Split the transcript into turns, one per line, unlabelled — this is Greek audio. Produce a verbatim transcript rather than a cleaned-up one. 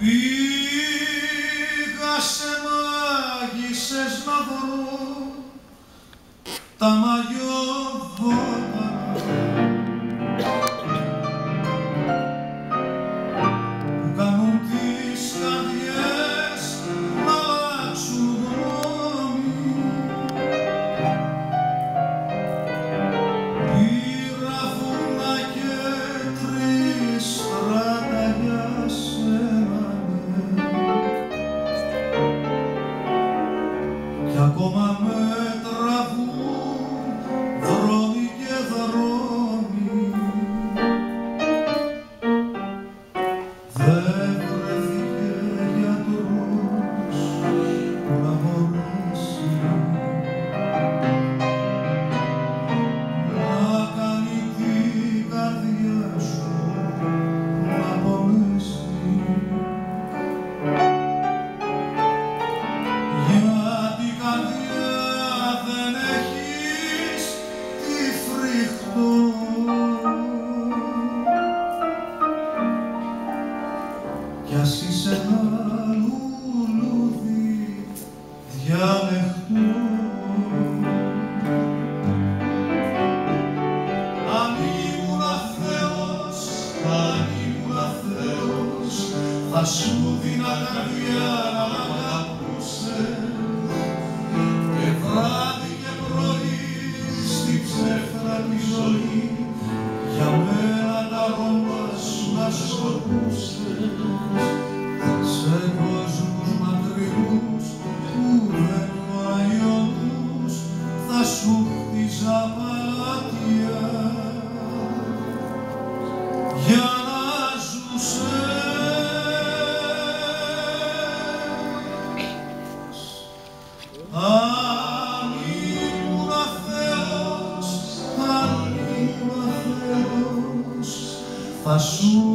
Πήγα σε μάγισσες να βρω τα μαγιόβοτα που κάνουν τις καρδιές να αλλάξουν γνώμη. Πήρα φούρνα και τρεις στράτα για σένα, κι ακόμα με τραβούν δρόμοι και δρόμοι. Δεν βρέθηκε γιατρός που να μπορέσει να κάνει την καρδιά σου να πονέσει. Γιατί καρδιά δεν έχεις τη φρικτό κι ας είσαι ένα λουλούδι διαλεχτό. Αν ήμουν Θεός, αν ήμουν Θεός, θα σου δίνα καρδιά να μ' αγαπούσες και βράδυ και πρωί στην ψεύτρα τη ζωή για μένα τα αρώμα σου να σκοτούσες σε κόσμους μακρινούς που δεν βάει ο νους, θα σου χτίζα παλάτια για να ζούσες. Αν ήμουν Θεός, αν ήμουν Θεός, θα σου